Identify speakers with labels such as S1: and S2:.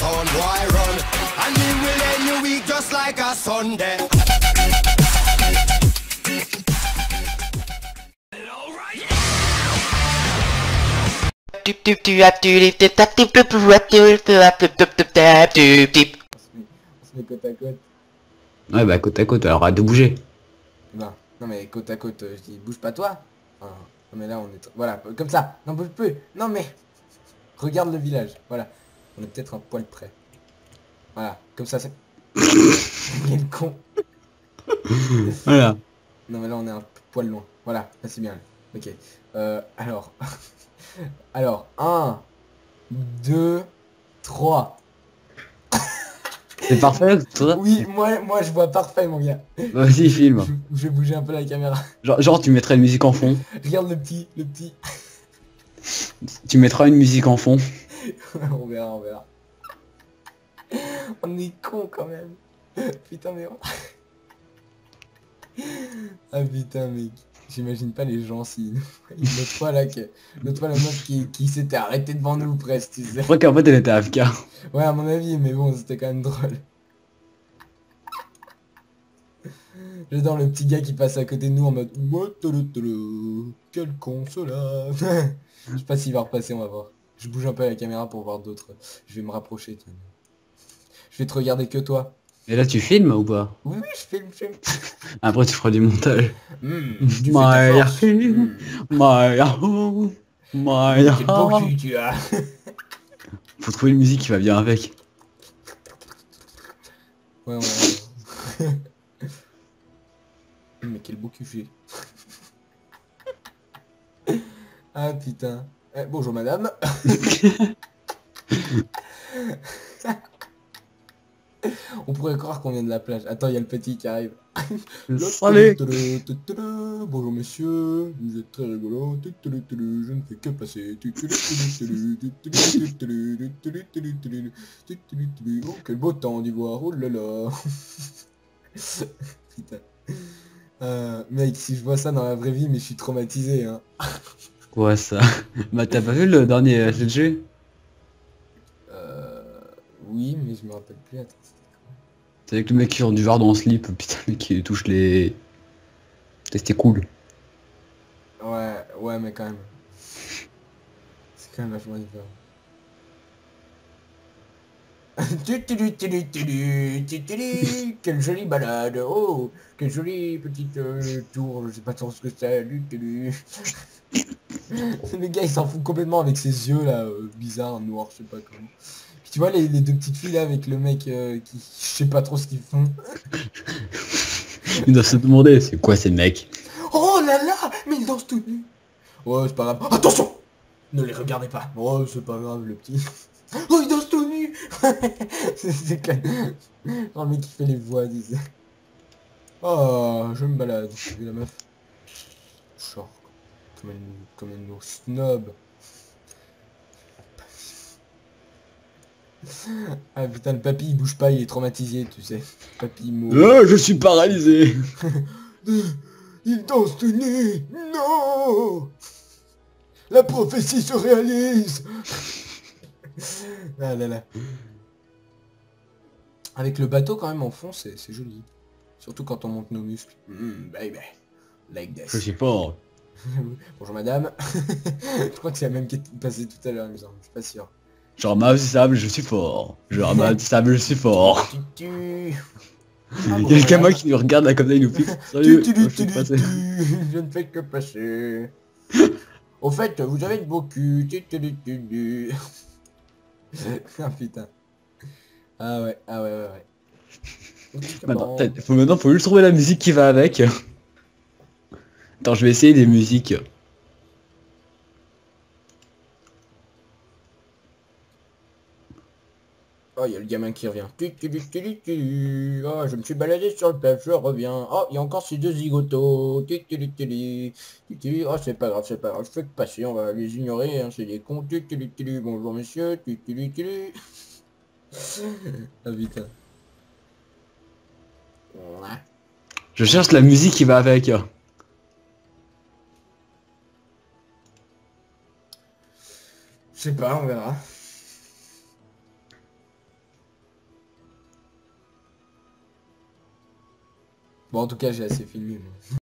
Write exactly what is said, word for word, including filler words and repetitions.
S1: sound boy run, and me will end your week just like a Sunday.
S2: On se met côte à côte.
S3: Ouais bah côte à côte, alors arrête de bouger.
S2: Non, non mais côte à côte, euh, je dis bouge pas toi. Enfin, non mais là on est... Voilà, comme ça. Non bouge plus. Non mais... Regarde le village, voilà. On est peut-être un poil près. Voilà, comme ça c'est... Quel con.
S3: Voilà.
S2: Non mais là on est un poil loin. Voilà, là c'est bien. Ok. Euh, alors... alors, un, deux, trois.
S3: C'est parfait, toi.
S2: Oui, moi, moi je vois parfait mon gars.
S3: Vas-y, filme.
S2: Je, je vais bouger un peu la caméra.
S3: Genre, genre tu mettrais une musique en fond.
S2: Regarde le petit, le petit.
S3: Tu mettras une musique en fond.
S2: On verra, on verra. On est con quand même. Putain mais... Ah putain mec. J'imagine pas les gens si... L'autre fois là, que... l'autre fois la meuf qui, qui s'était arrêtée devant nous presque, tu sais.
S3: Je crois qu'en fait elle était A F K.
S2: Ouais à mon avis, mais bon c'était quand même drôle. J'adore le petit gars qui passe à côté de nous en mode... Quel con cela. Je sais pas s'il va repasser, on va voir. Je bouge un peu la caméra pour voir d'autres. Je vais me rapprocher. Tiens. Je vais te regarder que toi.
S3: Et là tu filmes ou pas?
S2: Oui, oui, je filme, je filme.
S3: Après tu feras du montage.
S2: Mmh, tu fais ta
S3: Maya,
S2: force. Mmh.
S3: Maya, Maya.
S2: Quel beau cul tu as.
S3: Faut trouver une musique qui va bien avec.
S2: Ouais, ouais. Mais quel beau cul j'ai. Ah putain. Eh, bonjour madame. On pourrait croire qu'on vient de la plage. Attends, il y a le petit qui arrive.
S3: Salut.
S2: Bonjour monsieur, vous êtes très rigolo. Je ne fais que passer. Oh, quel beau temps d'ivoire. Oh là là. Putain. Euh, mec, si je vois ça dans la vraie vie, mais je suis traumatisé, hein.
S3: Quoi ça? Bah t'as pas vu le dernier H L G?
S2: Euh... Oui, mais je me rappelle plus. Attends.
S3: C'est avec le mec qui sort du jardin en slip, putain le mec qui touche les... C'était cool.
S2: Ouais, ouais, mais quand même. C'est quand même vachement différent. Quelle jolie balade. Oh, quelle jolie petite euh, tour. Je sais pas trop ce que c'est. Le gars il s'en fout complètement avec ses yeux là, euh, bizarres, noirs, je sais pas comment. Puis tu vois les, les deux petites filles là avec le mec euh, qui... Je sais pas trop ce qu'ils font.
S3: Ils doivent se demander, c'est quoi ces mecs?
S2: Oh là là, mais ils dansent tout nus. Ouais, c'est pas grave. Attention. Ne les regardez pas. Oh, c'est pas grave, le petit. Oh, il danse tout nu. C'est quand même... Oh, le mec qui fait les voix, disait. Oh, je me balade. J'ai vu la meuf. Genre, comme une, comme une snob. Ah putain, le papy il bouge pas, il est traumatisé, tu sais. Papy il mourut.
S3: Oh, je suis paralysé.
S2: Il danse tout nu. Non. La prophétie se réalise. Ah là là. Avec le bateau quand même en fond, c'est joli. Surtout quand on monte nos muscles. Mmh, baby. Like this.
S3: Je suis fort.
S2: Bonjour madame. Je crois que c'est la même qui est passée tout à l'heure, il me semble. Je suis pas sûr.
S3: Je ramasse du sable, je suis fort. Je ramasse du sable, je suis fort.
S2: Tu, tu... Ah,
S3: Il
S2: bon,
S3: y a le
S2: voilà.
S3: gamin qui nous regarde là comme ça, il nous fixe. Salut,
S2: Tu, tu,
S3: moi, je
S2: tu,
S3: suis
S2: tu,
S3: passé.
S2: tu, je ne fais que passer. Au fait, vous avez de beau cul. Tu, tu, tu, tu, tu. Ah putain. Ah ouais, ah ouais, ouais, ouais.
S3: Maintenant, peut-être- faut, maintenant, faut juste trouver la musique qui va avec. Attends, je vais essayer des musiques.
S2: Oh, il y a le gamin qui revient. Tu, tu, tu, tu, tu. Oh, je me suis baladé sur le peuple, je reviens. Oh, il y a encore ces deux zigotos. Tu, tu, tu, tu, tu, tu. Oh, c'est pas grave, c'est pas grave. Je fais que passer, on va les ignorer. Hein, c'est des cons. Tu, tu, tu, tu. Bonjour, monsieur. Tu, tu, tu, tu. Ah, putain. Ouais.
S3: Je cherche la musique qui va avec.
S2: Je sais pas, on verra. Bon, en tout cas, j'ai assez filmé, moi.